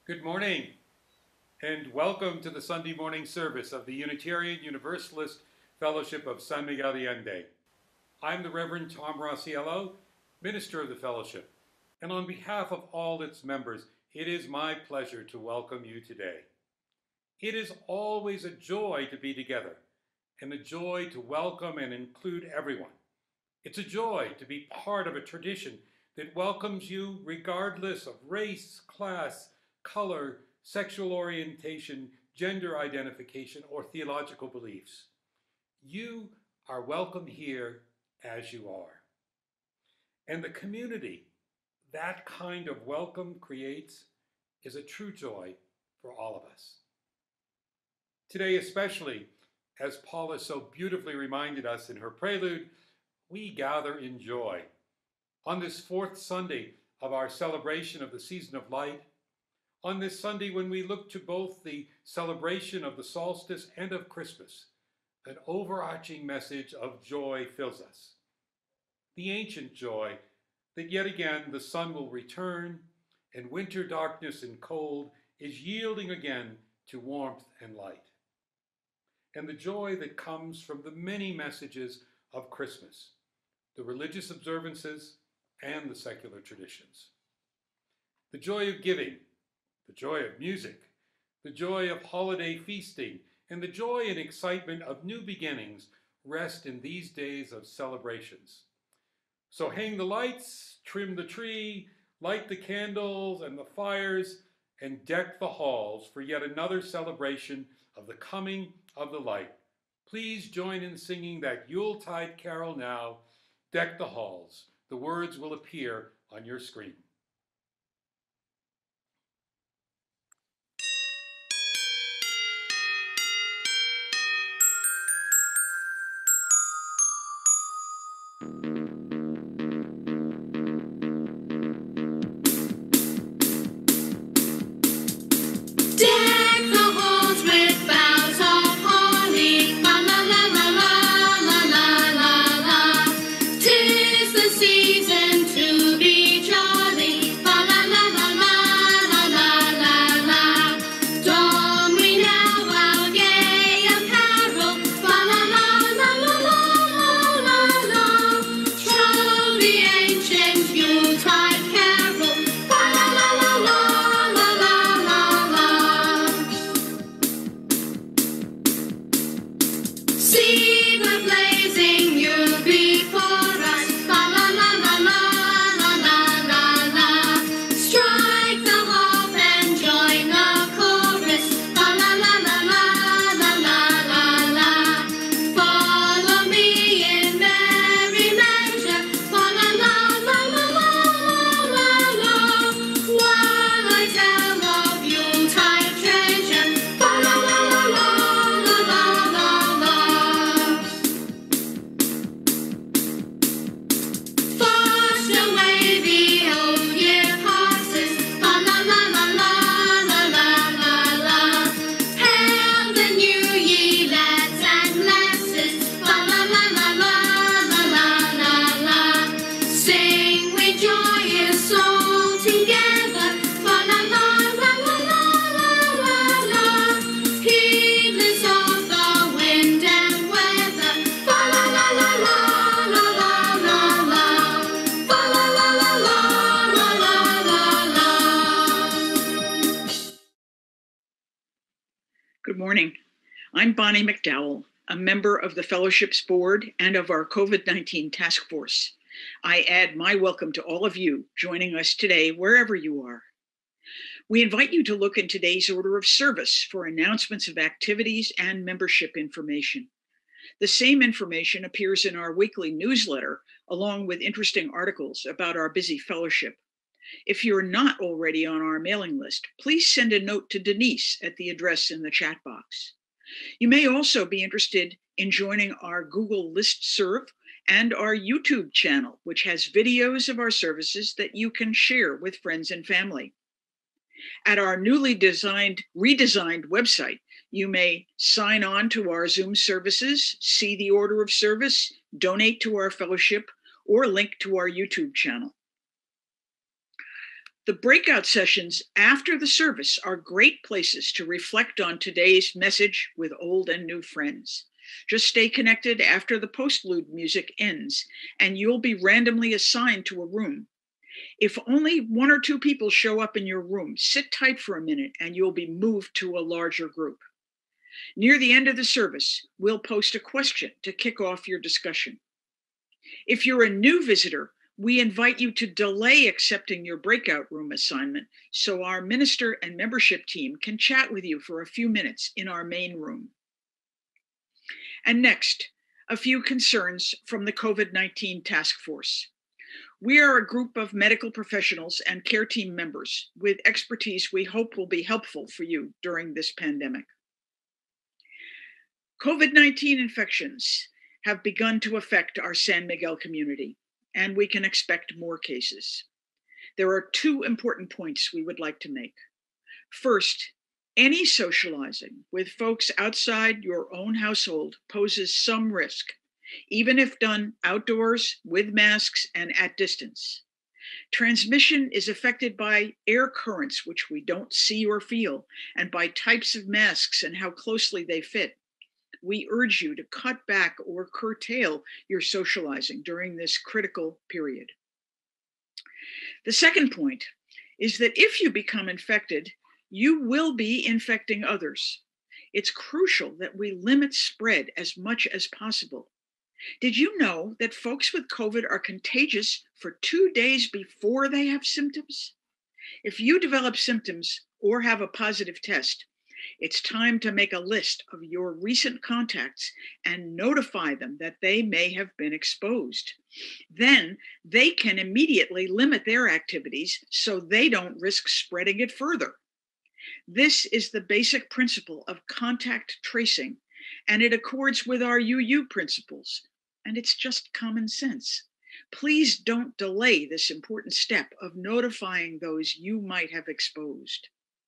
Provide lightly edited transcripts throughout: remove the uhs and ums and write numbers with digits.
Good morning, and welcome to the Sunday morning service of the Unitarian Universalist Fellowship of San Miguel de Allende. I'm the Reverend Tom Rossiello, minister of the fellowship, and on behalf of all its members, it is my pleasure to welcome you today. It is always a joy to be together, and a joy to welcome and include everyone. It's a joy to be part of a tradition that welcomes you regardless of race, class, color, sexual orientation, gender identification, or theological beliefs. You are welcome here as you are. And the community that kind of welcome creates is a true joy for all of us. Today especially, as Paula so beautifully reminded us in her prelude, we gather in joy. On this fourth Sunday of our celebration of the season of light, on this Sunday when we look to both the celebration of the solstice and of Christmas, an overarching message of joy fills us. The ancient joy that yet again the sun will return and winter darkness and cold is yielding again to warmth and light. And the joy that comes from the many messages of Christmas, the religious observances and the secular traditions. The joy of giving, the joy of music, the joy of holiday feasting, and the joy and excitement of new beginnings rest in these days of celebrations. So hang the lights, trim the tree, light the candles and the fires, and deck the halls for yet another celebration of the coming of the light. Please join in singing that Yuletide carol now, Deck the Halls. The words will appear on your screen. Good morning. I'm Bonnie McDowell, a member of the Fellowship's Board and of our COVID-19 Task Force. I add my welcome to all of you joining us today, wherever you are. We invite you to look in today's order of service for announcements of activities and membership information. The same information appears in our weekly newsletter, along with interesting articles about our busy fellowship. If you're not already on our mailing list, please send a note to Denise at the address in the chat box. You may also be interested in joining our Google Listserv and our YouTube channel, which has videos of our services that you can share with friends and family. At our newly redesigned website, you may sign on to our Zoom services, see the order of service, donate to our fellowship, or link to our YouTube channel. The breakout sessions after the service are great places to reflect on today's message with old and new friends. Just stay connected after the postlude music ends, and you'll be randomly assigned to a room. If only one or two people show up in your room, sit tight for a minute and you'll be moved to a larger group. Near the end of the service, we'll post a question to kick off your discussion. If you're a new visitor, we invite you to delay accepting your breakout room assignment so our minister and membership team can chat with you for a few minutes in our main room. And next, a few concerns from the COVID-19 task force. We are a group of medical professionals and care team members with expertise we hope will be helpful for you during this pandemic. COVID-19 infections have begun to affect our San Miguel community, and we can expect more cases. There are two important points we would like to make. First, any socializing with folks outside your own household poses some risk, even if done outdoors with masks and at distance. Transmission is affected by air currents, which we don't see or feel, and by types of masks and how closely they fit. We urge you to cut back or curtail your socializing during this critical period. The second point is that if you become infected, you will be infecting others. It's crucial that we limit spread as much as possible. Did you know that folks with COVID are contagious for 2 days before they have symptoms? If you develop symptoms or have a positive test, it's time to make a list of your recent contacts and notify them that they may have been exposed. Then they can immediately limit their activities so they don't risk spreading it further. This is the basic principle of contact tracing, and it accords with our UU principles, and it's just common sense. Please don't delay this important step of notifying those you might have exposed.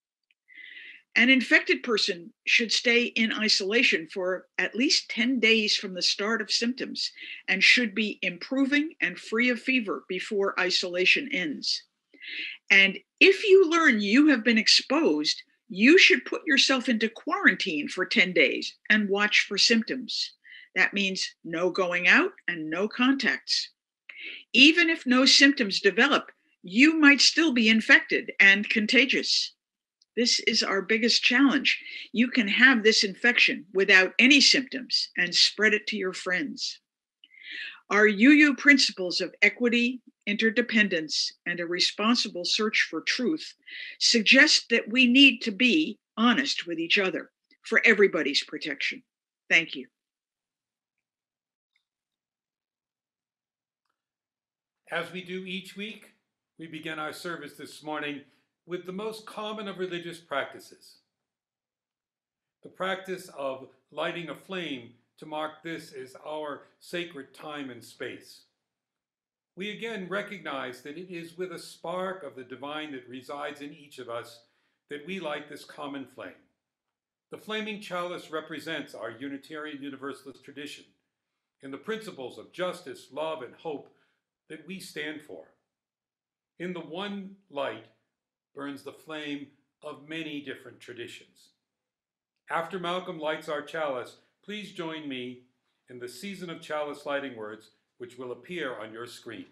An infected person should stay in isolation for at least 10 days from the start of symptoms and should be improving and free of fever before isolation ends. And if you learn you have been exposed, you should put yourself into quarantine for 10 days and watch for symptoms. That means no going out and no contacts. Even if no symptoms develop, you might still be infected and contagious. This is our biggest challenge. You can have this infection without any symptoms and spread it to your friends. Our UU principles of equity, interdependence, and a responsible search for truth suggest that we need to be honest with each other for everybody's protection. Thank you. As we do each week, we begin our service this morning with the most common of religious practices. The practice of lighting a flame to mark this as our sacred time and space. We again recognize that it is with a spark of the divine that resides in each of us that we light this common flame. The flaming chalice represents our Unitarian Universalist tradition and the principles of justice, love, and hope that we stand for. In the one light burns the flame of many different traditions. After Malcolm lights our chalice, please join me in the Season of Chalice lighting words, which will appear on your screen.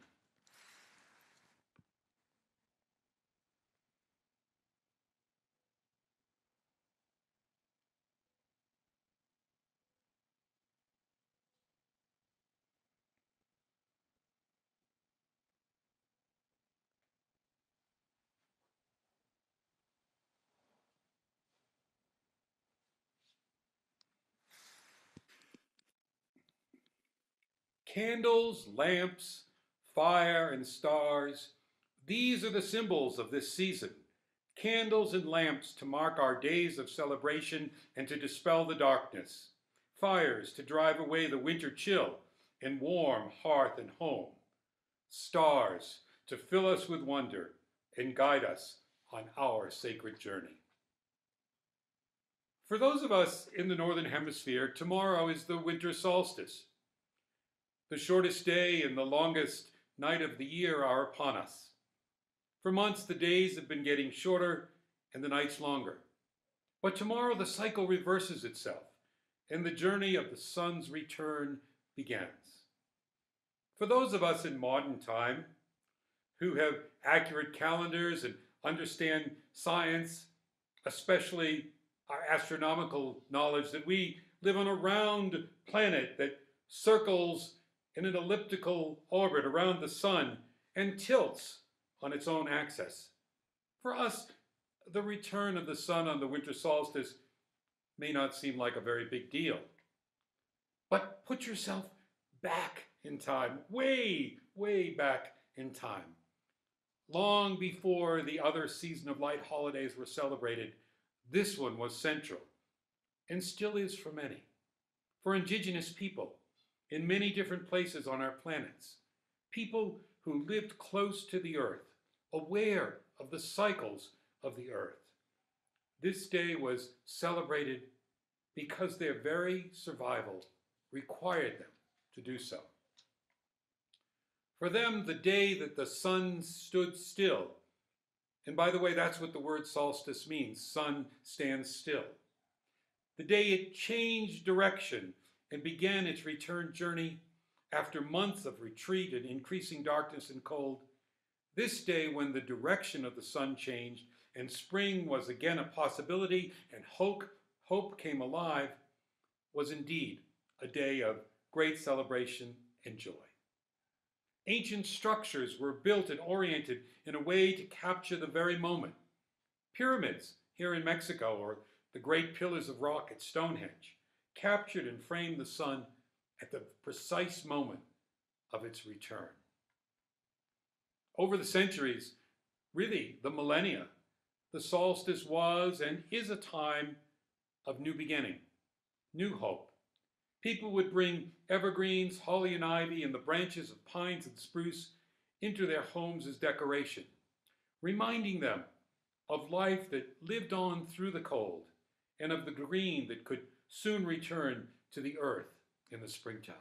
Candles, lamps, fire, and stars, these are the symbols of this season. Candles and lamps to mark our days of celebration and to dispel the darkness. Fires to drive away the winter chill and warm hearth and home. Stars to fill us with wonder and guide us on our sacred journey. For those of us in the Northern Hemisphere, tomorrow is the winter solstice. The shortest day and the longest night of the year are upon us. For months, the days have been getting shorter and the nights longer. But tomorrow, the cycle reverses itself, and the journey of the sun's return begins. For those of us in modern time who have accurate calendars and understand science, especially our astronomical knowledge, that we live on a round planet that circles in an elliptical orbit around the sun and tilts on its own axis. For us, the return of the sun on the winter solstice may not seem like a very big deal. But put yourself back in time, way, way back in time. Long before the other season of light holidays were celebrated, this one was central, and still is for many. For indigenous people in many different places on our planets, people who lived close to the earth, aware of the cycles of the earth. This day was celebrated because their very survival required them to do so. For them, the day that the sun stood still, and by the way, that's what the word solstice means, sun stands still. The day it changed direction and began its return journey after months of retreat and increasing darkness and cold. This day, when the direction of the sun changed and spring was again a possibility and hope came alive, was indeed a day of great celebration and joy. Ancient structures were built and oriented in a way to capture the very moment. Pyramids here in Mexico, or the great pillars of rock at Stonehenge, captured and framed the sun at the precise moment of its return. Over the centuries, really the millennia, the solstice was and is a time of new beginning, new hope. People would bring evergreens, holly and ivy, and the branches of pines and spruce into their homes as decoration, reminding them of life that lived on through the cold and of the green that could soon return to the earth in the springtime.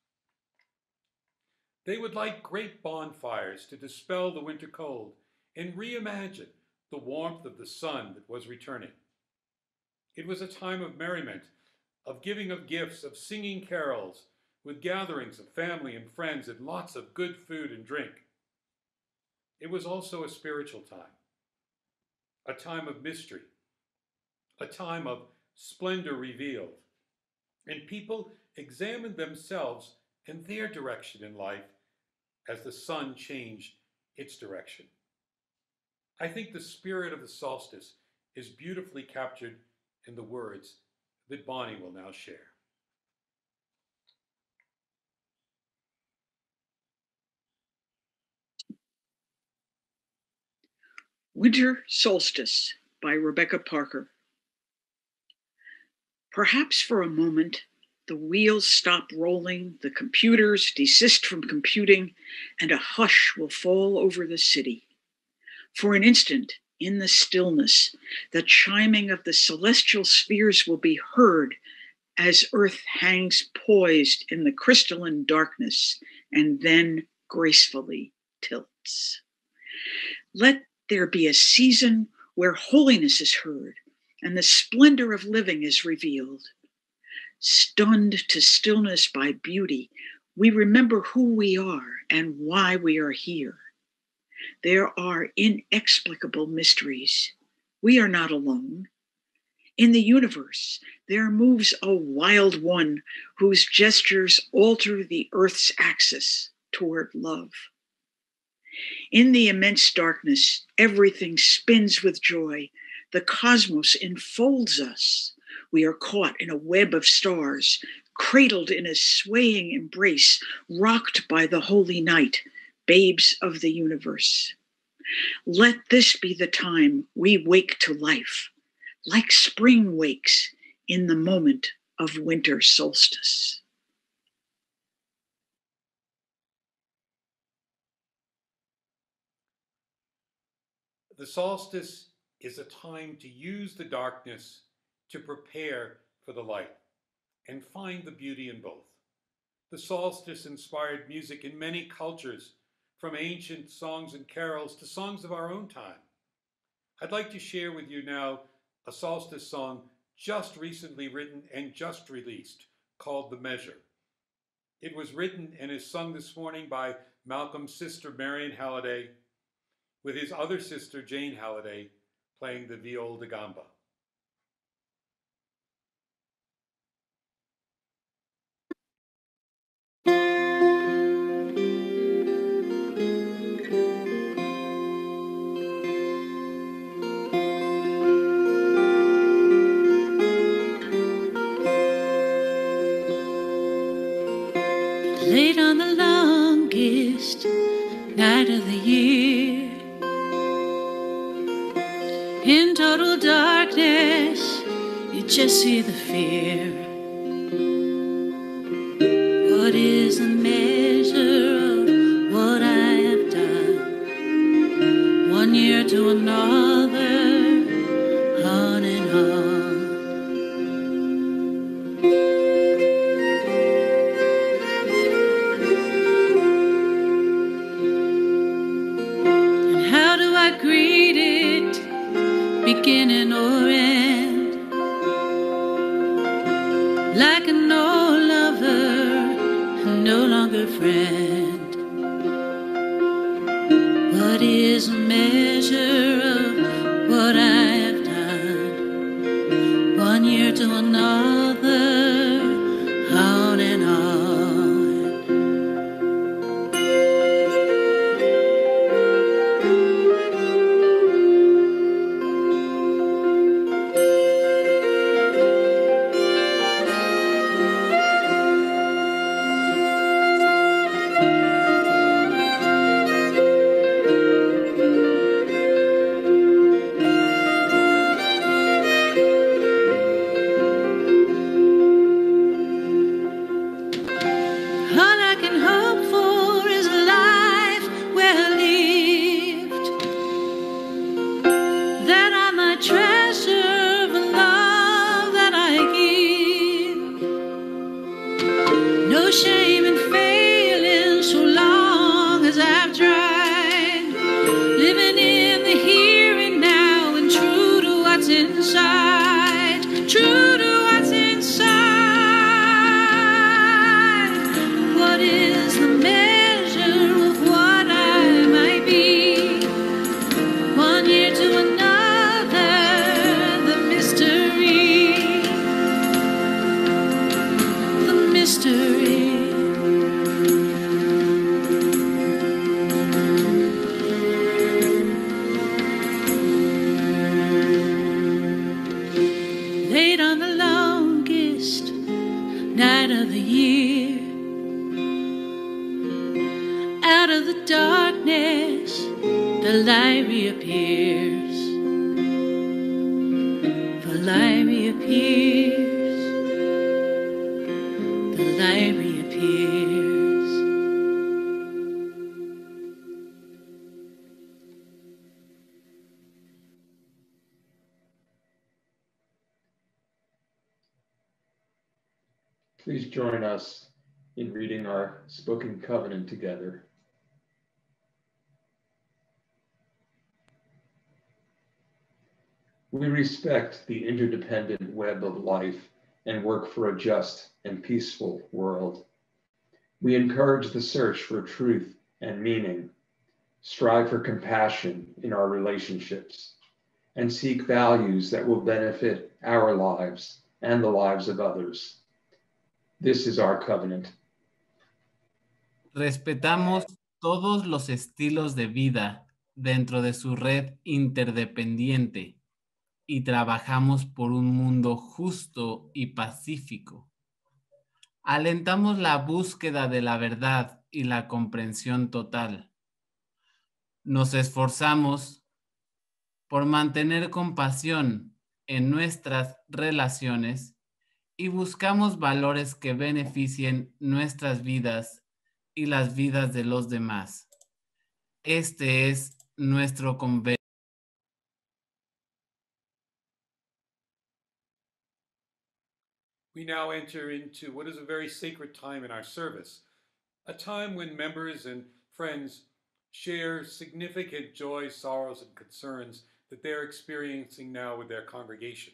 They would light great bonfires to dispel the winter cold and reimagine the warmth of the sun that was returning. It was a time of merriment, of giving of gifts, of singing carols, with gatherings of family and friends and lots of good food and drink. It was also a spiritual time, a time of mystery, a time of splendor revealed. And people examined themselves and their direction in life as the sun changed its direction. I think the spirit of the solstice is beautifully captured in the words that Bonnie will now share. Winter Solstice by Rebecca Parker. Perhaps for a moment, the wheels stop rolling, the computers desist from computing, and a hush will fall over the city. For an instant, in the stillness, the chiming of the celestial spheres will be heard as Earth hangs poised in the crystalline darkness and then gracefully tilts. Let there be a season where holiness is heard and the splendor of living is revealed. Stunned to stillness by beauty, we remember who we are and why we are here. There are inexplicable mysteries. We are not alone. In the universe, there moves a wild one whose gestures alter the Earth's axis toward love. In the immense darkness, everything spins with joy. The cosmos enfolds us. We are caught in a web of stars, cradled in a swaying embrace, rocked by the holy night, babes of the universe. Let this be the time we wake to life, like spring wakes in the moment of winter solstice. The solstice is a time to use the darkness to prepare for the light and find the beauty in both. The solstice inspired music in many cultures, from ancient songs and carols to songs of our own time. I'd like to share with you now a solstice song just recently written and just released called The Measure. It was written and is sung this morning by Malcolm's sister Marion Halliday with his other sister Jane Halliday playing the viol da gamba. Late on the longest night of the year, in total darkness, you just see the fear. What is the measure of what I have done? 1 year to another, on and on. Greet it, beginning or end, like an old lover, no longer friend. What is a measure of what I have done? 1 year to another, on and on. Shame in failing so long as I've tried, living in the here and now and true to what's inside, true to what's inside. What is the measure of what I might be? 1 year to another, the mystery, the mystery. Late on the longest night of the year, out of the darkness, the light reappears. The light reappears. The light reappears. Please join us in reading our spoken covenant together. We respect the interdependent web of life and work for a just and peaceful world. We encourage the search for truth and meaning, strive for compassion in our relationships, and seek values that will benefit our lives and the lives of others. This is our covenant. Respetamos todos los estilos de vida dentro de su red interdependiente y trabajamos por un mundo justo y pacífico. Alentamos la búsqueda de la verdad y la comprensión total. Nos esforzamos por mantener compasión en nuestras relaciones y buscamos valores que beneficien nuestras vidas y las vidas de los demás. Este es nuestro convenio. We now enter into what is a very sacred time in our service, a time when members and friends share significant joys, sorrows, and concerns that they're experiencing now with their congregation.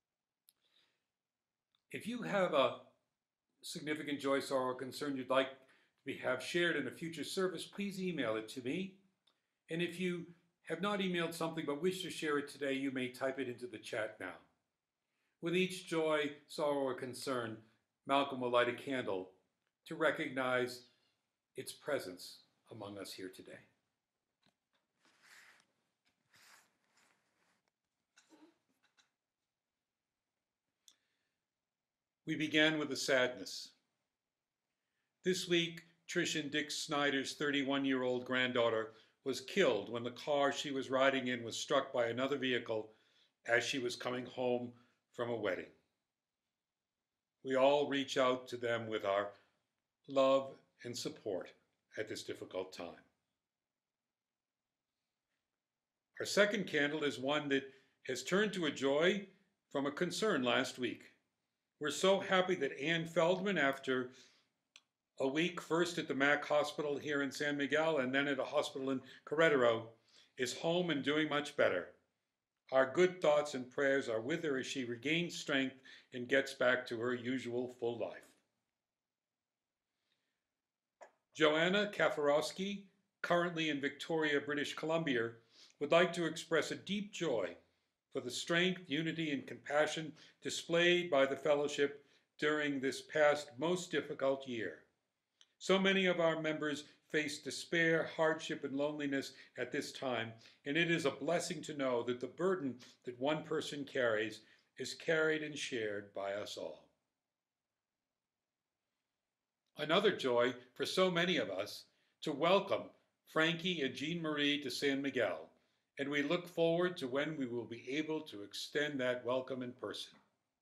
If you have a significant joy, sorrow, or concern you'd like to have shared in a future service, please email it to me. And if you have not emailed something but wish to share it today, you may type it into the chat now. With each joy, sorrow, or concern, Malcolm will light a candle to recognize its presence among us here today. We began with a sadness. This week, Trish and Dick Snyder's 31-year-old granddaughter was killed when the car she was riding in was struck by another vehicle as she was coming home from a wedding. We all reach out to them with our love and support at this difficult time. Our second candle is one that has turned to a joy from a concern last week. We're so happy that Ann Feldman, after a week first at the Mac Hospital here in San Miguel and then at a hospital in Querétaro, is home and doing much better. Our good thoughts and prayers are with her as she regains strength and gets back to her usual full life. Joanna Kafarowski, currently in Victoria, British Columbia, would like to express a deep joy for the strength, unity, and compassion displayed by the fellowship during this past most difficult year. So many of our members face despair, hardship, and loneliness at this time, and it is a blessing to know that the burden that one person carries is carried and shared by us all. Another joy for so many of us to welcome Frankie and Jean Marie to San Miguel, and we look forward to when we will be able to extend that welcome in person.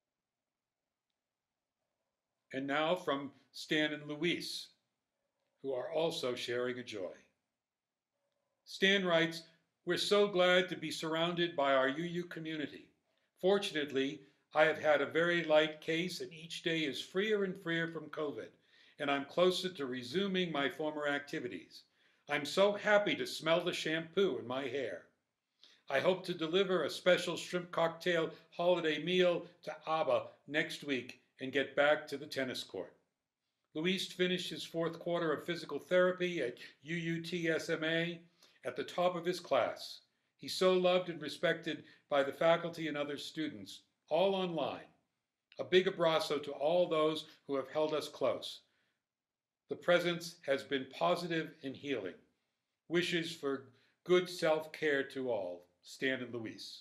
And now from Stan and Luis, who are also sharing a joy. Stan writes, "We're so glad to be surrounded by our UU community. Fortunately, I have had a very light case and each day is freer and freer from COVID, and I'm closer to resuming my former activities. I'm so happy to smell the shampoo in my hair. I hope to deliver a special shrimp cocktail holiday meal to Abba next week and get back to the tennis court." Luis finished his fourth quarter of physical therapy at UUT-SMA at the top of his class. He's so loved and respected by the faculty and other students, all online. A big abrazo to all those who have held us close. The presence has been positive and healing. Wishes for good self-care to all, Stan and Luis.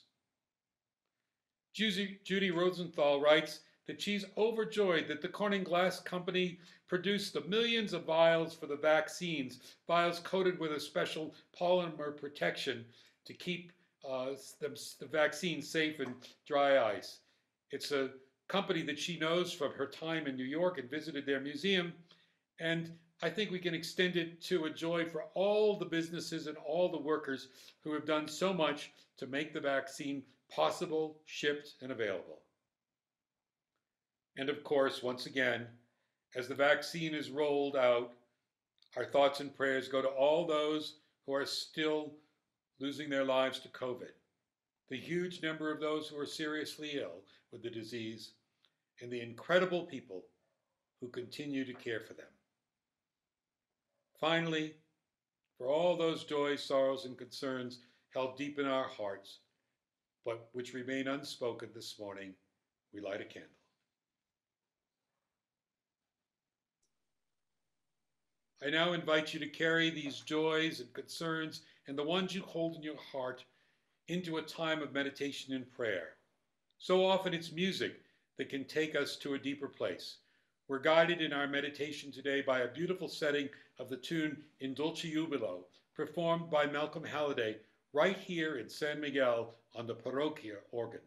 Judy Rosenthal writes that she's overjoyed that the Corning Glass Company produced the millions of vials for the vaccines, vials coated with a special polymer protection to keep the vaccine safe in dry ice. It's a company that she knows from her time in New York and visited their museum, and I think we can extend it to a joy for all the businesses and all the workers who have done so much to make the vaccine possible, shipped, and available. And of course, once again, as the vaccine is rolled out, our thoughts and prayers go to all those who are still losing their lives to COVID, the huge number of those who are seriously ill with the disease, and the incredible people who continue to care for them. Finally, for all those joys, sorrows, and concerns held deep in our hearts, but which remain unspoken this morning, we light a candle. I now invite you to carry these joys and concerns and the ones you hold in your heart into a time of meditation and prayer. So often it's music that can take us to a deeper place. We're guided in our meditation today by a beautiful setting of the tune In Dulce Jubilo, performed by Malcolm Halliday right here in San Miguel on the Parroquia organ.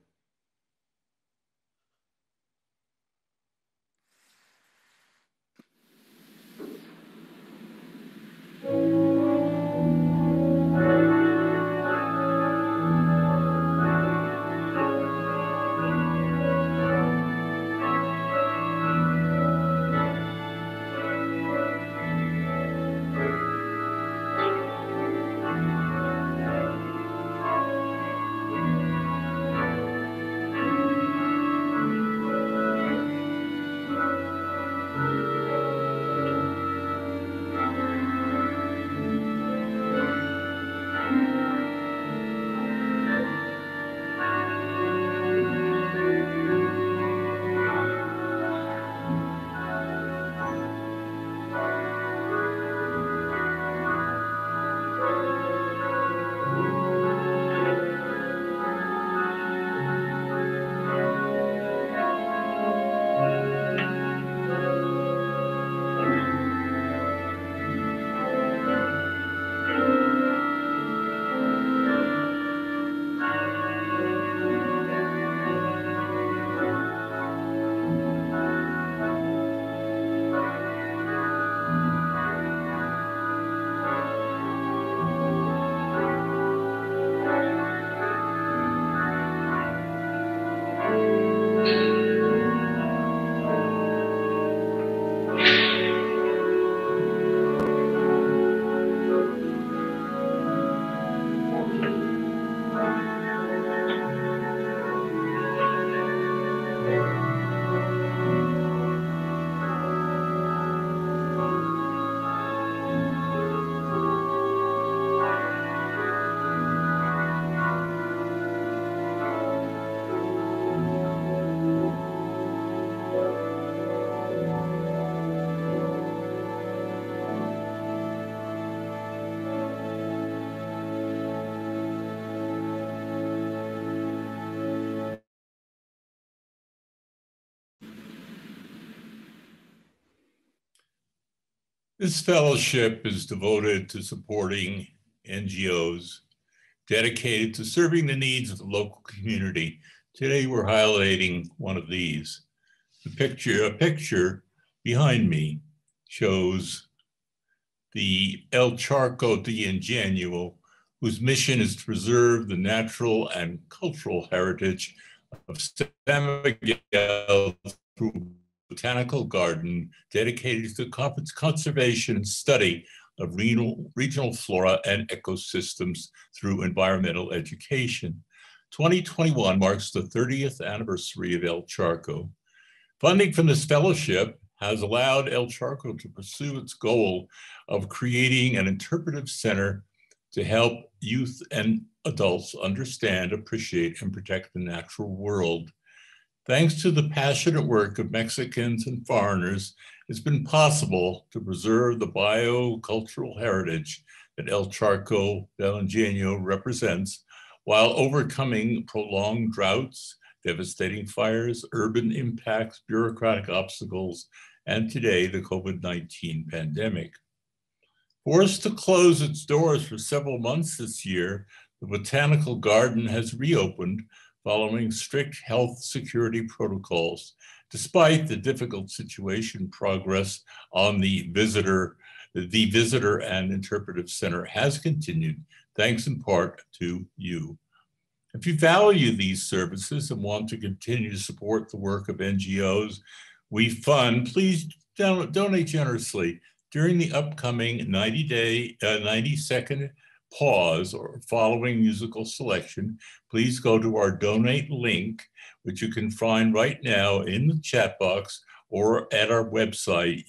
This fellowship is devoted to supporting NGOs dedicated to serving the needs of the local community. Today, we're highlighting one of these. A picture behind me shows the El Charco de Ingenio, whose mission is to preserve the natural and cultural heritage of San Miguel through a botanical garden dedicated to the conservation and study of regional flora and ecosystems through environmental education. 2021 marks the 30th anniversary of El Charco. Funding from this fellowship has allowed El Charco to pursue its goal of creating an interpretive center to help youth and adults understand, appreciate, and protect the natural world. Thanks to the passionate work of Mexicans and foreigners, it's been possible to preserve the biocultural heritage that El Charco del Ingenio represents while overcoming prolonged droughts, devastating fires, urban impacts, bureaucratic obstacles, and today the COVID-19 pandemic. Forced to close its doors for several months this year, the botanical garden has reopened following strict health security protocols. Despite the difficult situation, progress on the visitor and interpretive center has continued, thanks in part to you. If you value these services and want to continue to support the work of NGOs we fund, please donate generously. During the upcoming 90-second pause or following musical selection, please go to our donate link, which you can find right now in the chat box or at our website,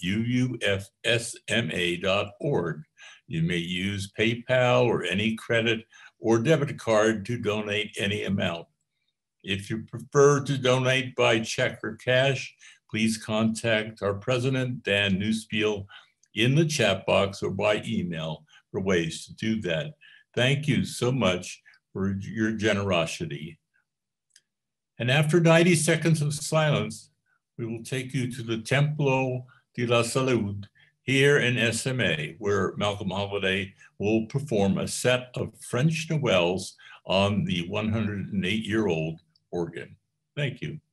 uufsma.org. You may use PayPal or any credit or debit card to donate any amount. If you prefer to donate by check or cash, please contact our president, Dan Newspiel, in the chat box or by email for ways to do that. Thank you so much for your generosity. And after 90 seconds of silence, we will take you to the Templo de la Salud here in SMA, where Malcolm Holiday will perform a set of French Noëls on the 108-year-old organ. Thank you.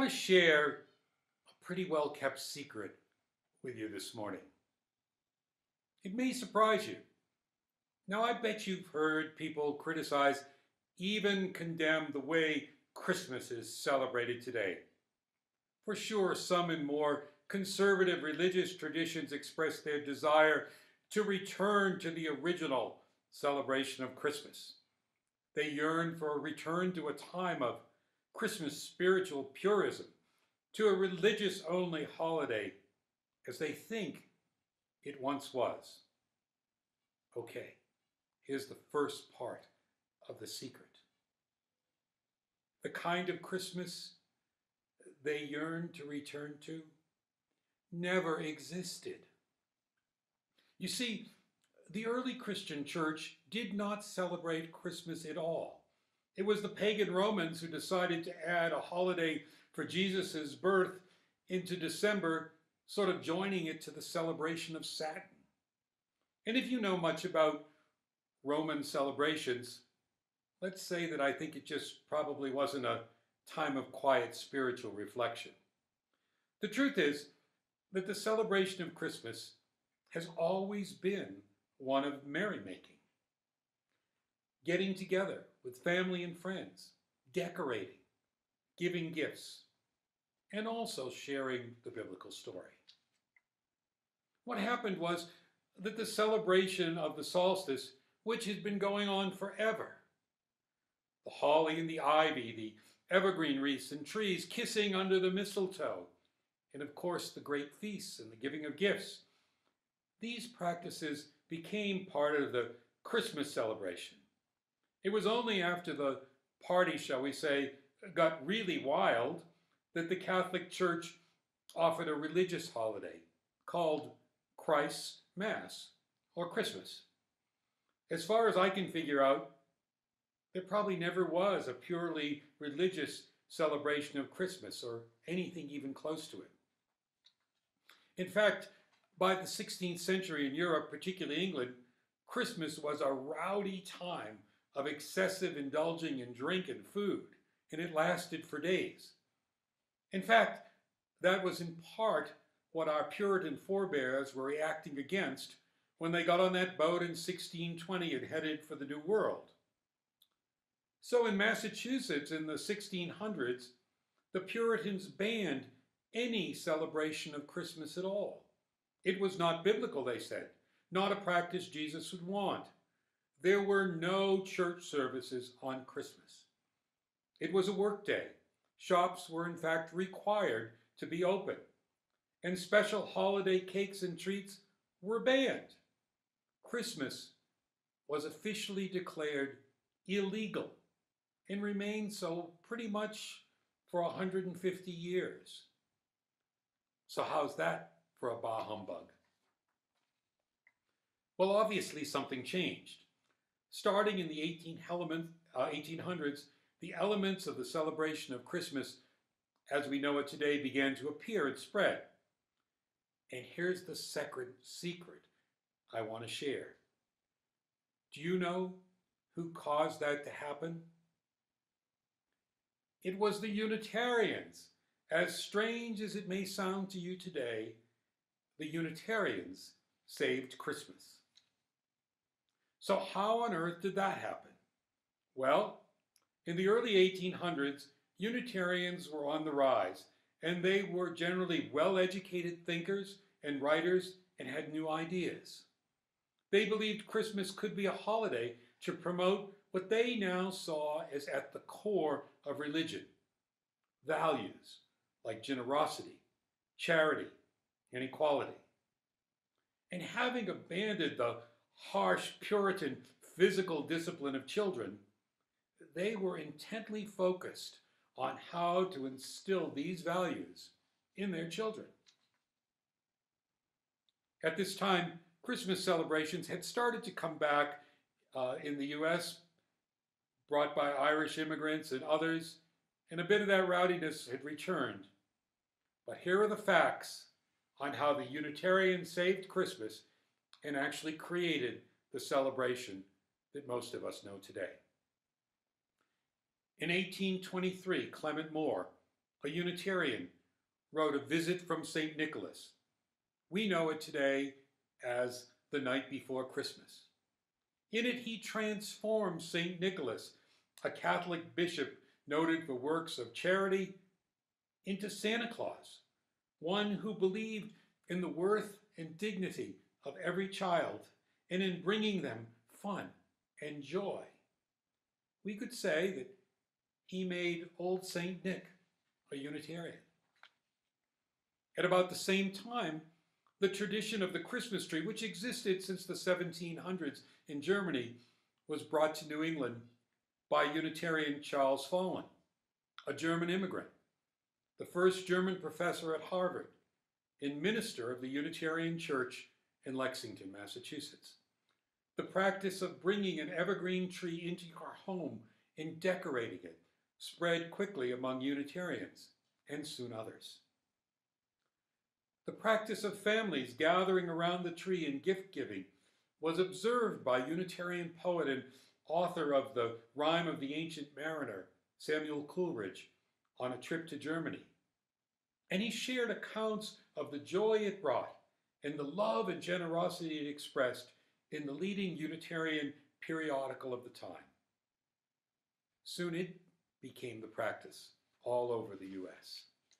want to share a pretty well kept secret with you this morning. It may surprise you. Now, I bet you've heard people criticize, even condemn the way Christmas is celebrated today. For sure, some in more conservative religious traditions express their desire to return to the original celebration of Christmas. They yearn for a return to a time of Christmas spiritual purism, to a religious-only holiday as they think it once was. Okay, here's the first part of the secret. The kind of Christmas they yearn to return to never existed. You see, the early Christian church did not celebrate Christmas at all. It was the pagan Romans who decided to add a holiday for Jesus' birth into December, sort of joining it to the celebration of Saturn. And if you know much about Roman celebrations, let's say that I think it just probably wasn't a time of quiet spiritual reflection. The truth is that the celebration of Christmas has always been one of merrymaking, getting together with family and friends, decorating, giving gifts, and also sharing the biblical story. What happened was that the celebration of the solstice, which has been going on forever, the holly and the ivy, the evergreen wreaths and trees kissing under the mistletoe, and of course the great feasts and the giving of gifts, these practices became part of the Christmas celebration. It was only after the party, shall we say, got really wild that the Catholic Church offered a religious holiday called Christ's Mass, or Christmas. As far as I can figure out, there probably never was a purely religious celebration of Christmas or anything even close to it. In fact, by the 16th century in Europe, particularly England, Christmas was a rowdy time of excessive indulging in drink and food, and it lasted for days. In fact, that was in part what our Puritan forebears were reacting against when they got on that boat in 1620 and headed for the New World. So in Massachusetts in the 1600s, the Puritans banned any celebration of Christmas at all. It was not biblical, they said, not a practice Jesus would want. There were no church services on Christmas. It was a work day. Shops were in fact required to be open, and special holiday cakes and treats were banned. Christmas was officially declared illegal and remained so pretty much for 150 years. So how's that for a bah humbug? Well, obviously something changed. Starting in the 1800s, the elements of the celebration of Christmas as we know it today began to appear and spread. And here's the secret I want to share. Do you know who caused that to happen? It was the Unitarians. As strange as it may sound to you today, the Unitarians saved Christmas. So how on earth did that happen? Well, in the early 1800s, Unitarians were on the rise, and they were generally well-educated thinkers and writers and had new ideas. They believed Christmas could be a holiday to promote what they now saw as at the core of religion: values like generosity, charity, and equality. And having abandoned the harsh Puritan physical discipline of children, they were intently focused on how to instill these values in their children. At this time, Christmas celebrations had started to come back in the US, brought by Irish immigrants and others, and a bit of that rowdiness had returned. But here are the facts on how the Unitarians saved Christmas and actually created the celebration that most of us know today. In 1823, Clement Moore, a Unitarian, wrote A Visit from St. Nicholas. We know it today as The Night Before Christmas. In it, he transforms St. Nicholas, a Catholic bishop noted for works of charity, into Santa Claus, one who believed in the worth and dignity of every child and in bringing them fun and joy. We could say that he made old St. Nick a Unitarian. At about the same time, the tradition of the Christmas tree, which existed since the 1700s in Germany, was brought to New England by Unitarian Charles Follen, a German immigrant, the first German professor at Harvard and minister of the Unitarian Church in Lexington, Massachusetts. The practice of bringing an evergreen tree into your home and decorating it spread quickly among Unitarians and soon others. The practice of families gathering around the tree and gift-giving was observed by Unitarian poet and author of the Rime of the Ancient Mariner, Samuel Coleridge, on a trip to Germany. And he shared accounts of the joy it brought and the love and generosity it expressed in the leading Unitarian periodical of the time. Soon it became the practice all over the US.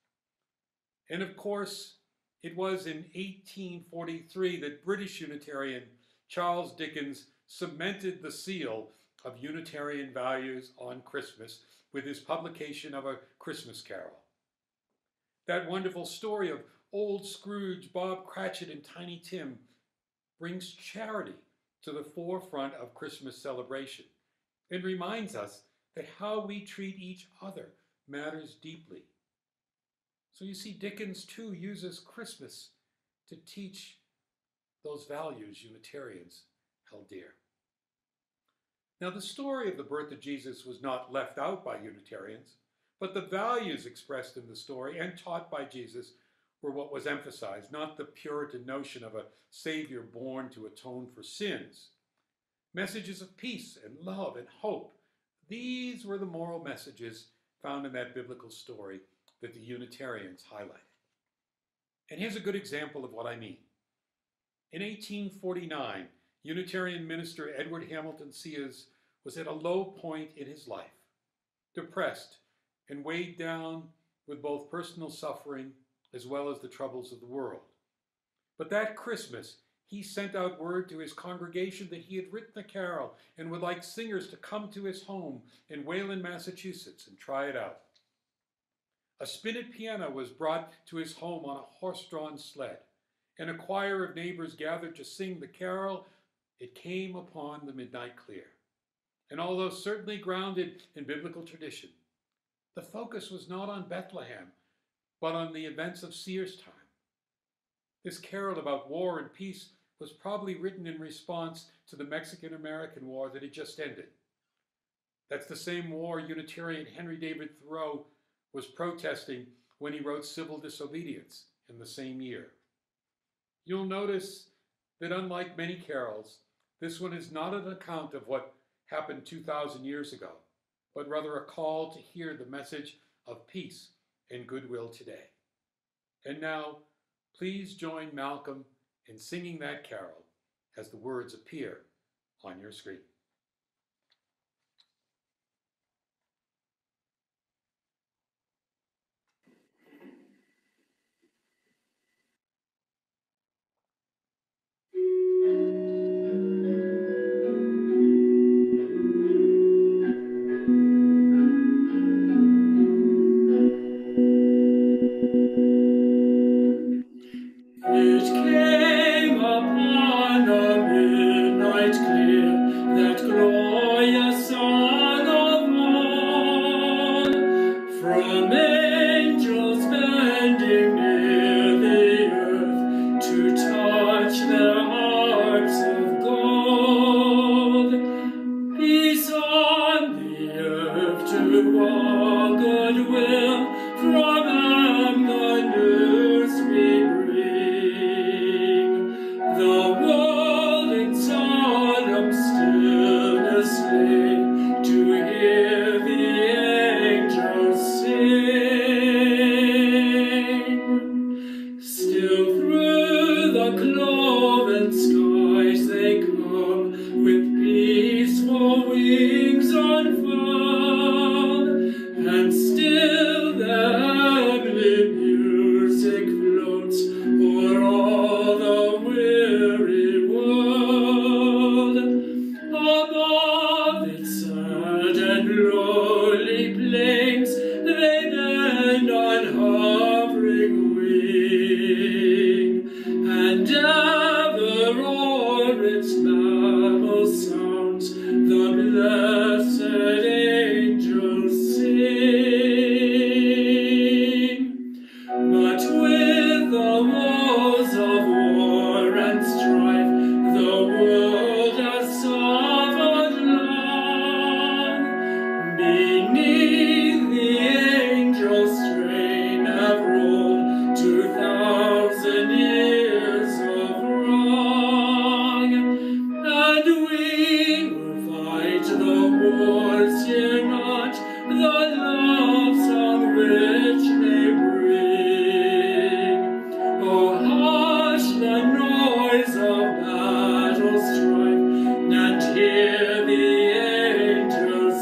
And of course, it was in 1843 that British Unitarian Charles Dickens cemented the seal of Unitarian values on Christmas with his publication of A Christmas Carol. That wonderful story of Old Scrooge, Bob Cratchit, and Tiny Tim brings charity to the forefront of Christmas celebration and reminds us that how we treat each other matters deeply. So you see, Dickens too uses Christmas to teach those values Unitarians held dear. Now, the story of the birth of Jesus was not left out by Unitarians, but the values expressed in the story and taught by Jesus were what was emphasized, not the Puritan notion of a Savior born to atone for sins. Messages of peace and love and hope, these were the moral messages found in that biblical story that the Unitarians highlighted. And here's a good example of what I mean. In 1849, Unitarian minister Edward Hamilton Sears was at a low point in his life, depressed and weighed down with both personal suffering as well as the troubles of the world. But that Christmas, he sent out word to his congregation that he had written a carol and would like singers to come to his home in Wayland, Massachusetts, and try it out. A spinet piano was brought to his home on a horse-drawn sled, and a choir of neighbors gathered to sing the carol, "It Came Upon the Midnight Clear." And although certainly grounded in biblical tradition, the focus was not on Bethlehem, but on the events of Sears' time. This carol about war and peace was probably written in response to the Mexican-American War that had just ended. That's the same war Unitarian Henry David Thoreau was protesting when he wrote Civil Disobedience in the same year. You'll notice that unlike many carols, this one is not an account of what happened 2,000 years ago, but rather a call to hear the message of peace and goodwill today. And now, please join Malcolm in singing that carol as the words appear on your screen. To hear the angels sing. hear not the love song which they bring. Oh, hush the noise of battle strife, and hear the angels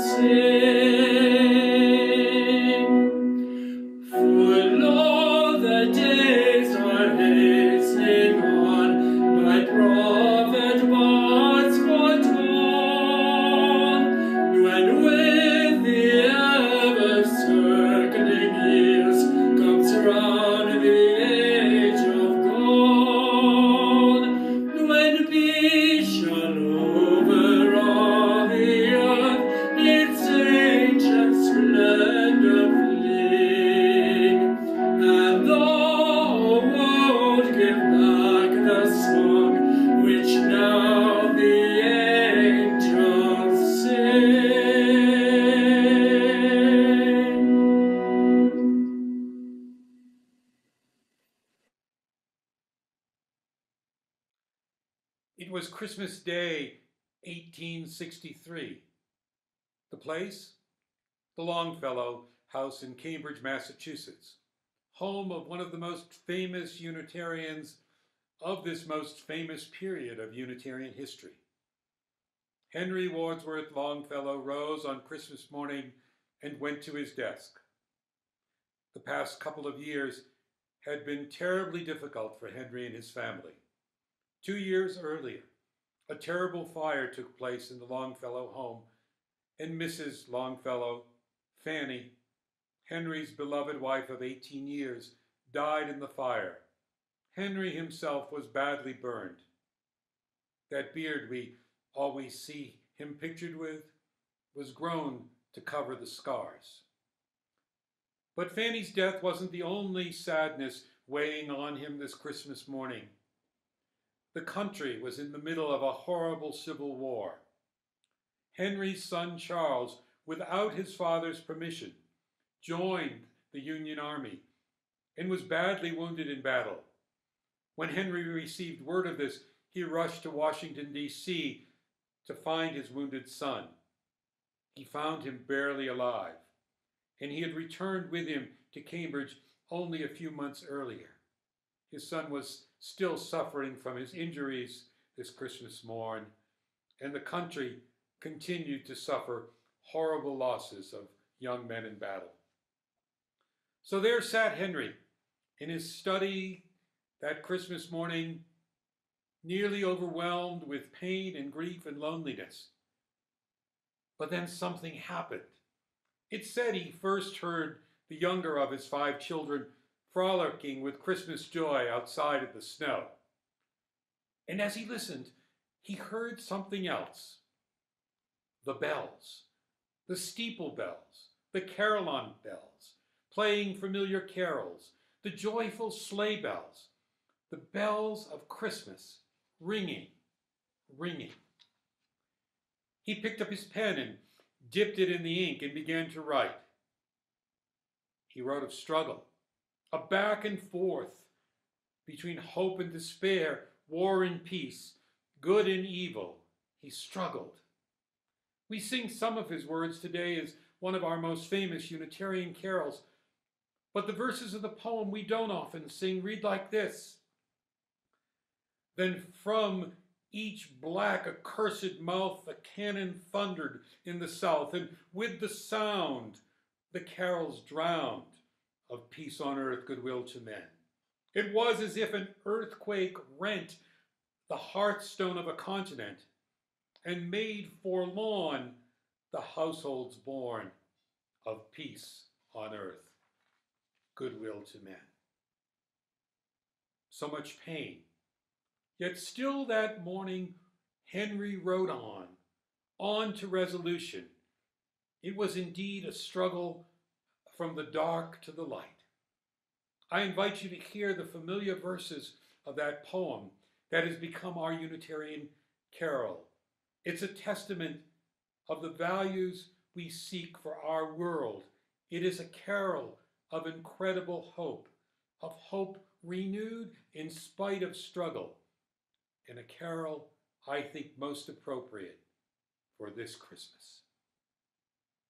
sing. For lo, the days are hastening on, by prophet bards foretold, when with the ever-circling years comes round the age of gold, when peace shall over all the earth its ancient splendor fling, and the whole world give back the song which now the angels sing. It was Christmas Day, 1863. The place? The Longfellow House in Cambridge, Massachusetts, home of one of the most famous Unitarians of this most famous period of Unitarian history. Henry Wadsworth Longfellow rose on Christmas morning and went to his desk. The past couple of years had been terribly difficult for Henry and his family. 2 years earlier, a terrible fire took place in the Longfellow home, and Mrs. Longfellow, Fanny, Henry's beloved wife of 18 years, died in the fire. Henry himself was badly burned. That beard we always see him pictured with was grown to cover the scars. But Fanny's death wasn't the only sadness weighing on him this Christmas morning. The country was in the middle of a horrible civil war. Henry's son Charles, without his father's permission, joined the Union Army and was badly wounded in battle. When Henry received word of this, he rushed to Washington, D.C. to find his wounded son. He found him barely alive, and he had returned with him to Cambridge only a few months earlier. His son was still suffering from his injuries this Christmas morn, and the country continued to suffer horrible losses of young men in battle. So there sat Henry in his study that Christmas morning, nearly overwhelmed with pain and grief and loneliness. But then something happened. It said he first heard the younger of his 5 children frolicking with Christmas joy outside in the snow. And as he listened, he heard something else. The bells, the steeple bells, the carillon bells, playing familiar carols, the joyful sleigh bells, the bells of Christmas ringing, ringing. He picked up his pen and dipped it in the ink and began to write. He wrote of struggle, a back and forth between hope and despair, war and peace, good and evil. He struggled. We sing some of his words today as one of our most famous Unitarian carols, but the verses of the poem we don't often sing read like this. Then from each black accursed mouth the cannon thundered in the south, and with the sound the carols drowned of peace on earth, goodwill to men. It was as if an earthquake rent the hearthstone of a continent and made forlorn the households born of peace on earth, goodwill to men. So much pain. Yet still that morning, Henry wrote on to resolution. It was indeed a struggle from the dark to the light. I invite you to hear the familiar verses of that poem that has become our Unitarian carol. It's a testament of the values we seek for our world. It is a carol of incredible hope, of hope renewed in spite of struggle, and a carol I think most appropriate for this Christmas.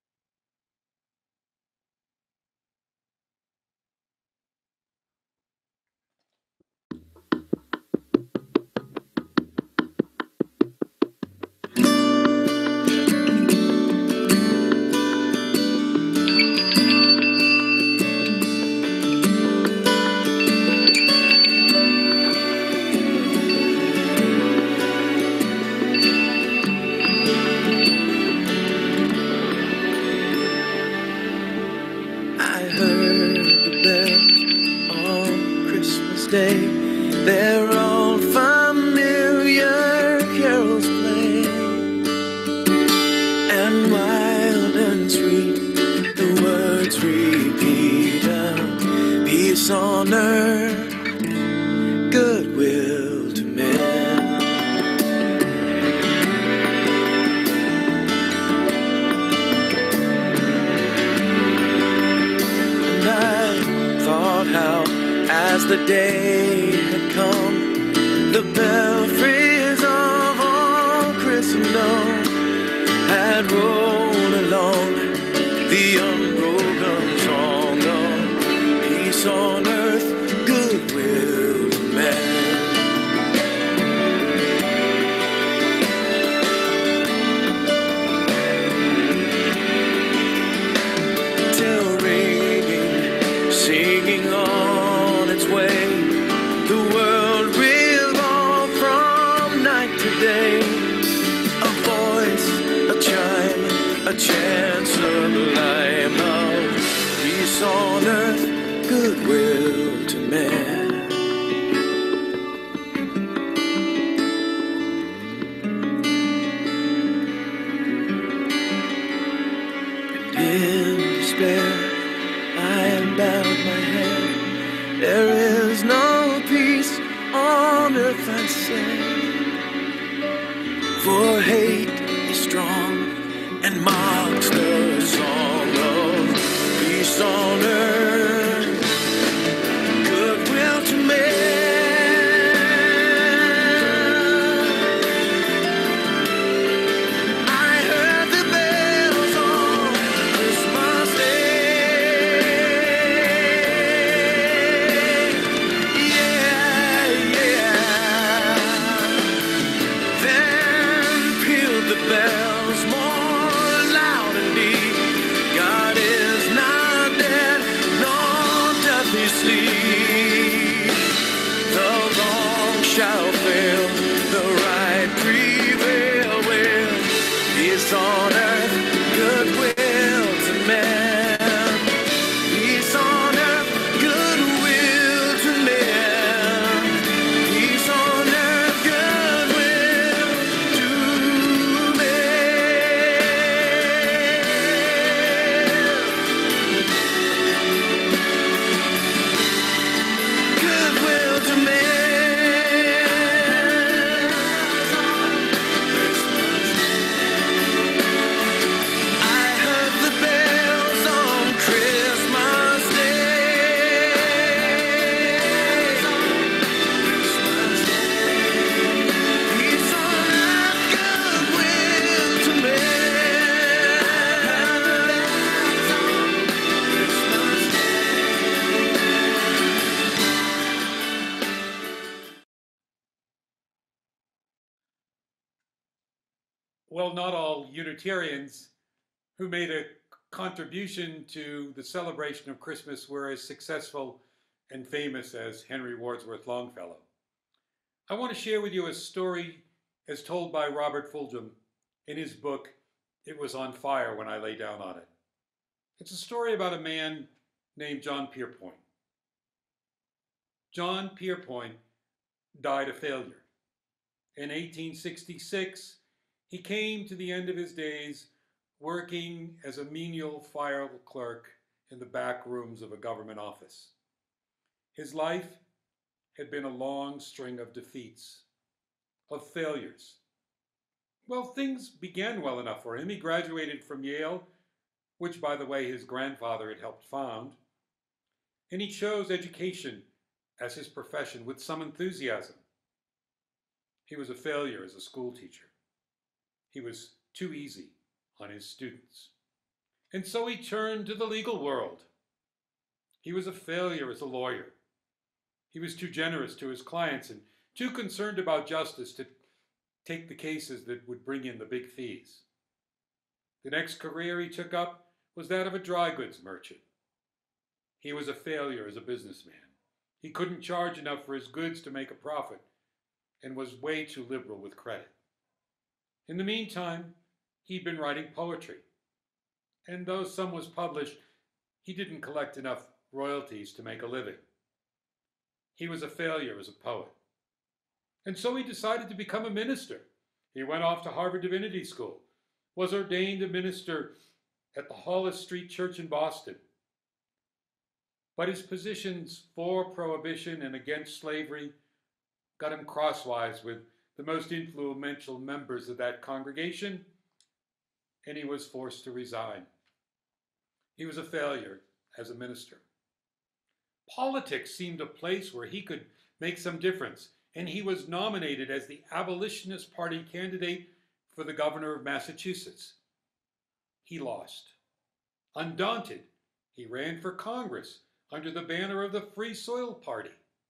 peace on earth, goodwill to men. And I thought how, as the day had come, the belfries of all Christendom had rolled along the unbroken song of peace on earth, goodwill to men. Till ringing, singing on its way, the world revolved from night to day. A voice, a chime, a chant sublime of peace on earth, goodwill to men. In despair, I bowed my head. There is no peace on earth, I said, for hate is strong and mocks the song of peace on earth, goodwill to men. I heard the bells on Christmas Day. Yeah, yeah. Then pealed the bells more loud and deep. God is not dead, nor doth he sleep. The wrong shall fail, the right prevail will. Peace on earth, goodwill to men. Peace on earth, goodwill to men. Peace on earth, goodwill to men. Goodwill to men. I heard the bells on Christmas Day. Peace on earth, goodwill to Well, not all Unitarians who made a contribution to the celebration of Christmas were as successful and famous as Henry Wadsworth Longfellow. I want to share with you a story as told by Robert Fulghum in his book, It Was on Fire When I Lay Down on It. It's a story about a man named John Pierpoint. John Pierpoint died a failure. In 1866, he came to the end of his days working as a menial file clerk in the back rooms of a government office. His life had been a long string of defeats, of failures. Well, things began well enough for him. He graduated from Yale, which, by the way, his grandfather had helped found, and he chose education as his profession with some enthusiasm. He was a failure as a school teacher. He was too easy on his students. And so he turned to the legal world. He was a failure as a lawyer. He was too generous to his clients and too concerned about justice to take the cases that would bring in the big fees. The next career he took up was that of a dry goods merchant. He was a failure as a businessman. He couldn't charge enough for his goods to make a profit and was way too liberal with credit. In the meantime, he'd been writing poetry, and though some was published, he didn't collect enough royalties to make a living. He was a failure as a poet. And so he decided to become a minister. He went off to Harvard Divinity School, was ordained a minister at the Hollis Street Church in Boston. But his positions for prohibition and against slavery got him crosswise with the most influential members of that congregation, and he was forced to resign. He was a failure as a minister. Politics seemed a place where he could make some difference, and he was nominated as the Abolitionist Party candidate for the governor of Massachusetts. He lost. Undaunted, he ran for Congress under the banner of the Free Soil Party.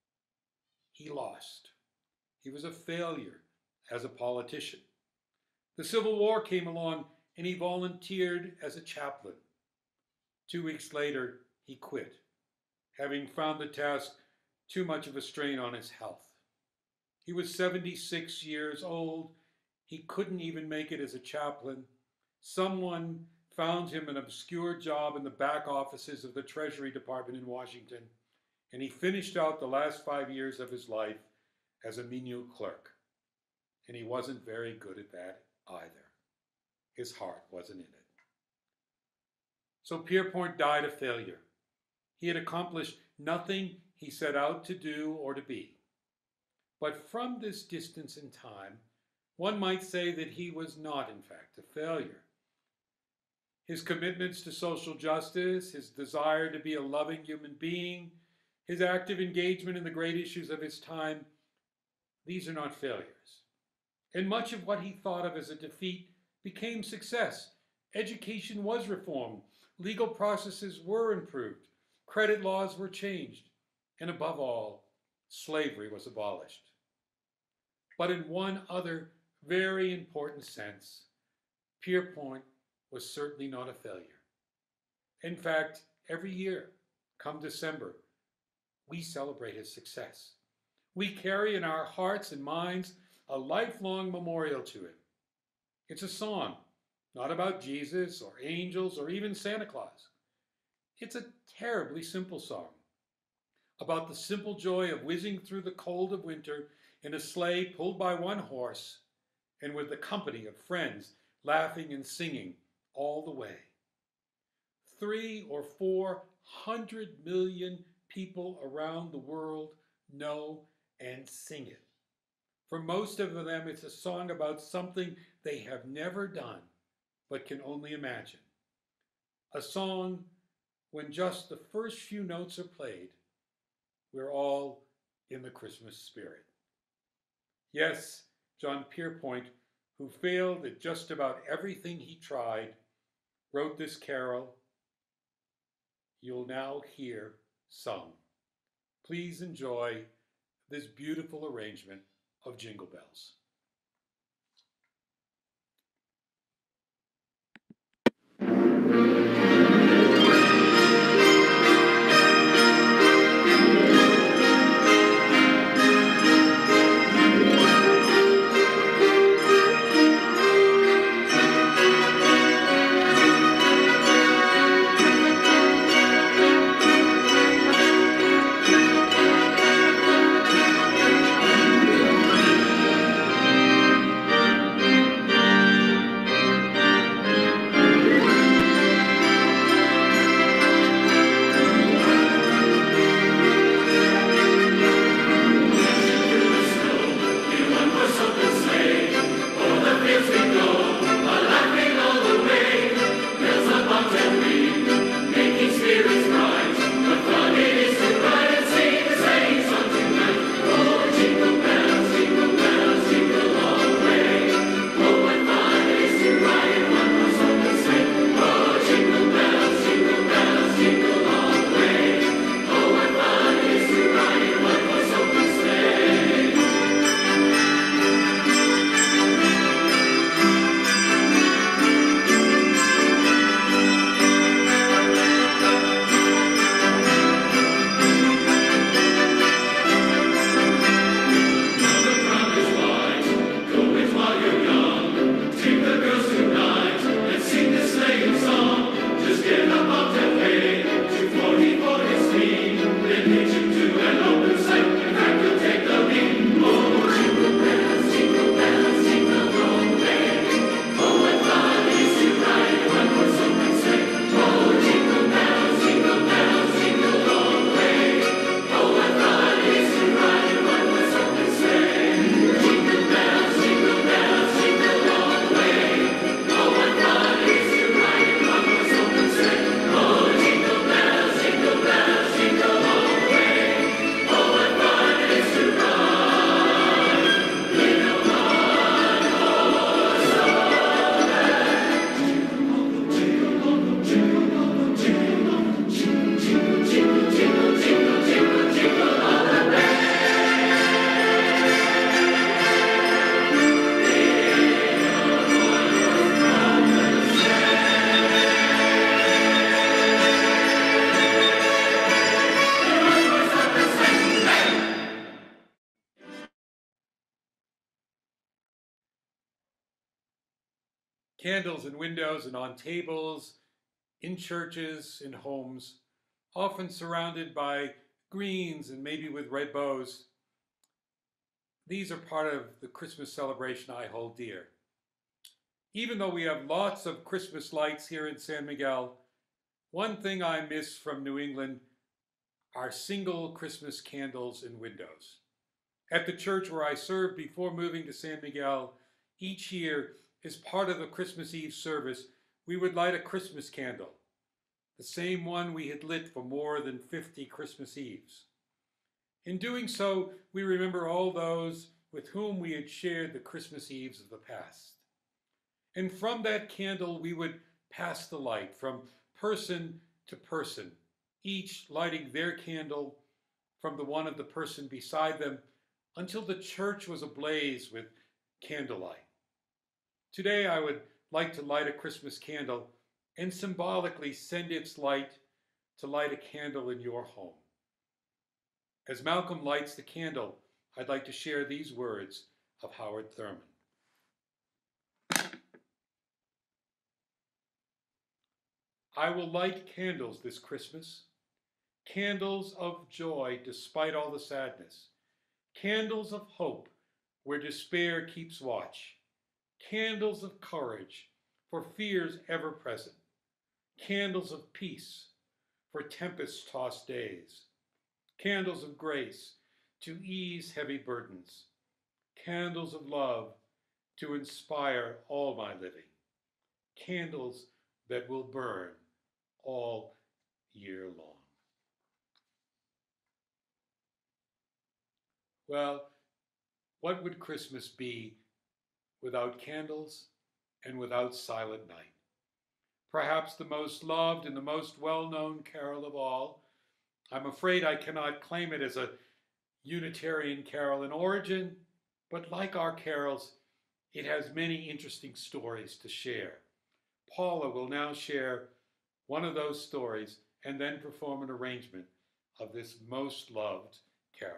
He lost. He was a failure as a politician. The Civil War came along and he volunteered as a chaplain. 2 weeks later, he quit, having found the task too much of a strain on his health. He was 76 years old. He couldn't even make it as a chaplain. Someone found him an obscure job in the back offices of the Treasury Department in Washington, and he finished out the last 5 years of his life as a menial clerk. And he wasn't very good at that either. His heart wasn't in it. So Pierpont died a failure. He had accomplished nothing he set out to do or to be. But from this distance in time, one might say that he was not, in fact, a failure. His commitments to social justice, his desire to be a loving human being, his active engagement in the great issues of his time, these are not failures. And much of what he thought of as a defeat became success. Education was reformed, legal processes were improved, credit laws were changed, and above all, slavery was abolished. But in one other very important sense, Pierpont was certainly not a failure. In fact, every year, come December, we celebrate his success. We carry in our hearts and minds a lifelong memorial to him. It's a song, not about Jesus or angels or even Santa Claus. It's a terribly simple song about the simple joy of whizzing through the cold of winter in a sleigh pulled by one horse and with the company of friends laughing and singing all the way. 300 or 400 million people around the world know and sing it. For most of them, it's a song about something they have never done, but can only imagine. A song when just the first few notes are played, we're all in the Christmas spirit. Yes, John Pierpont, who failed at just about everything he tried, wrote this carol you'll now hear sung. Please enjoy this beautiful arrangement of Jingle Bells. Candles in windows and on tables, in churches, in homes, often surrounded by greens and maybe with red bows. These are part of the Christmas celebration I hold dear. Even though we have lots of Christmas lights here in San Miguel, one thing I miss from New England are single Christmas candles in windows. At the church where I served before moving to San Miguel, each year, as part of the Christmas Eve service, we would light a Christmas candle, the same one we had lit for more than 50 Christmas Eves. In doing so, we remember all those with whom we had shared the Christmas Eves of the past. And from that candle, we would pass the light from person to person, each lighting their candle from the one of the person beside them until the church was ablaze with candlelight. Today, I would like to light a Christmas candle and symbolically send its light to light a candle in your home. As Malcolm lights the candle, I'd like to share these words of Howard Thurman. I will light candles this Christmas, candles of joy despite all the sadness, candles of hope where despair keeps watch, candles of courage for fears ever present, candles of peace for tempest-tossed days, candles of grace to ease heavy burdens, candles of love to inspire all my living, candles that will burn all year long. Well, what would Christmas be without candles and without Silent Night? Perhaps the most loved and the most well-known carol of all. I'm afraid I cannot claim it as a Unitarian carol in origin, but like our carols, it has many interesting stories to share. Paula will now share one of those stories and then perform an arrangement of this most loved carol.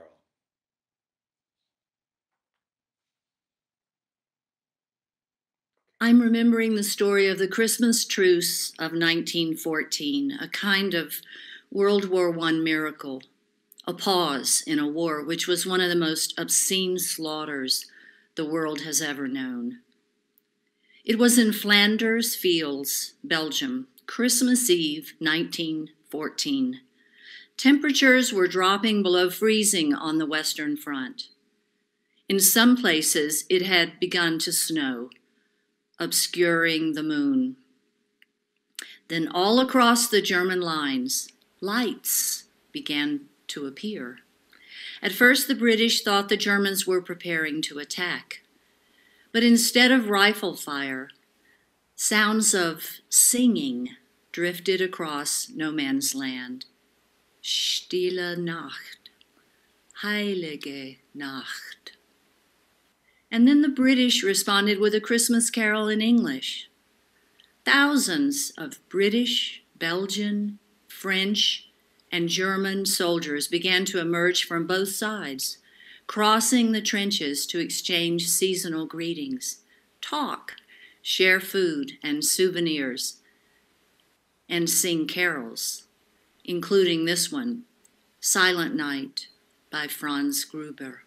I'm remembering the story of the Christmas truce of 1914, a kind of World War I miracle, a pause in a war which was one of the most obscene slaughters the world has ever known. It was in Flanders Fields, Belgium, Christmas Eve, 1914. Temperatures were dropping below freezing on the Western Front. In some places, it had begun to snow, obscuring the moon. Then all across the German lines, lights began to appear. At first, the British thought the Germans were preparing to attack. But instead of rifle fire, sounds of singing drifted across no man's land. Stille Nacht, heilige Nacht. And then the British responded with a Christmas carol in English. Thousands of British, Belgian, French, and German soldiers began to emerge from both sides, crossing the trenches to exchange seasonal greetings, talk, share food and souvenirs, and sing carols, including this one, Silent Night by Franz Gruber.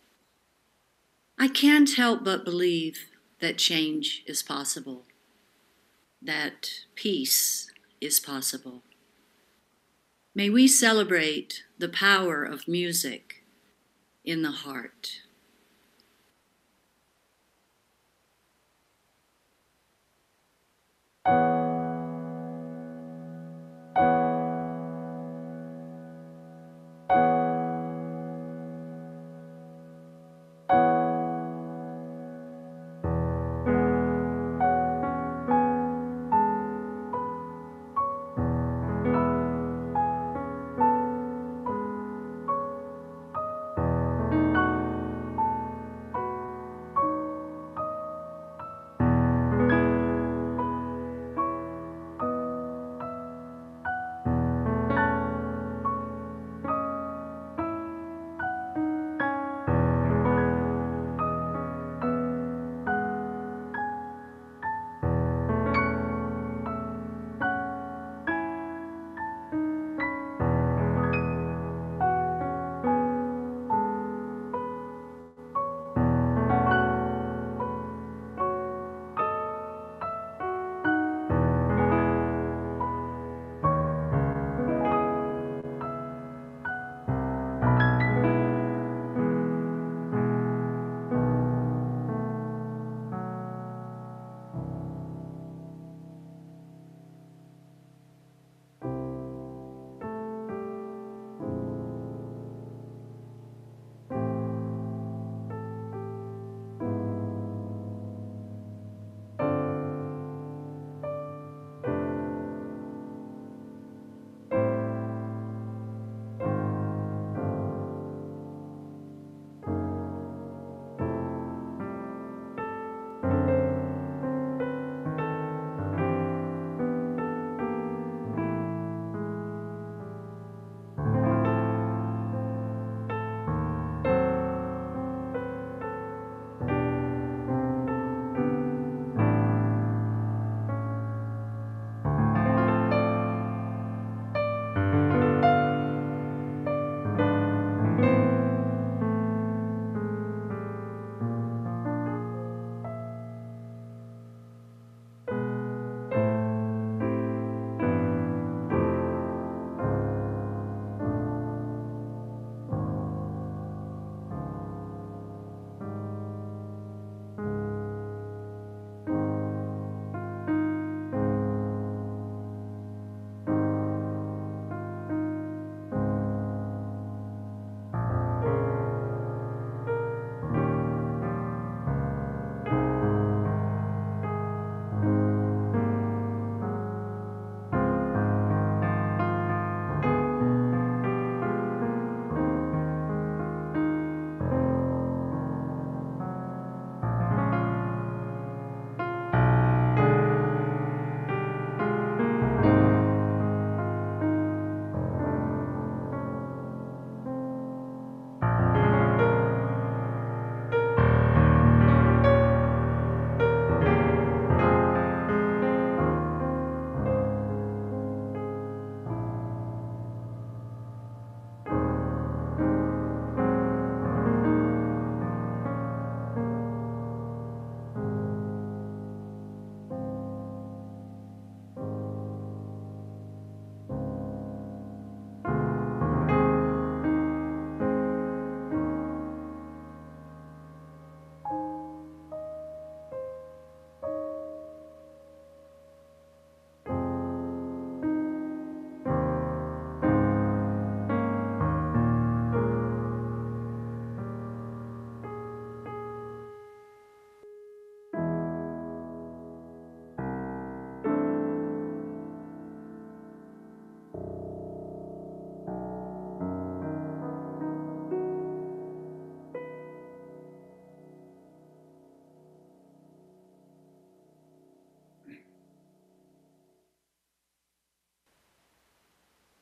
I can't help but believe that change is possible, that peace is possible. May we celebrate the power of music in the heart.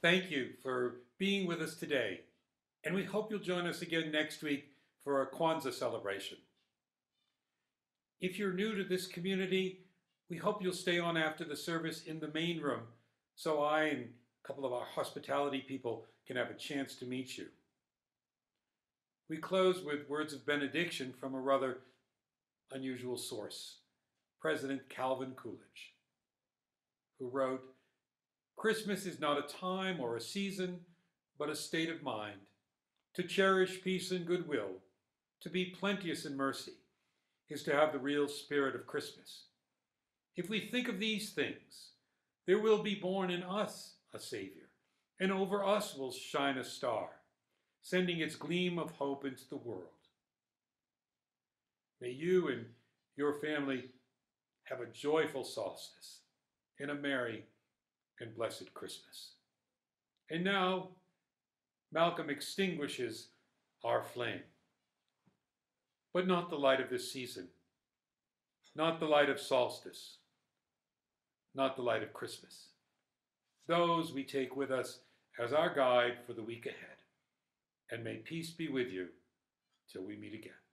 thank you for being with us today, and we hope you'll join us again next week for our Kwanzaa celebration. If you're new to this community, we hope you'll stay on after the service in the main room so I and a couple of our hospitality people can have a chance to meet you. We close with words of benediction from a rather unusual source, President Calvin Coolidge, who wrote, "Christmas is not a time or a season, but a state of mind. To cherish peace and goodwill, to be plenteous in mercy, is to have the real spirit of Christmas. If we think of these things, there will be born in us a Savior, and over us will shine a star, sending its gleam of hope into the world. May you and your family have a joyful solstice and a merry and blessed Christmas." And now, Malcolm extinguishes our flame. But not the light of this season, not the light of solstice, not the light of Christmas. Those we take with us as our guide for the week ahead. And may peace be with you till we meet again.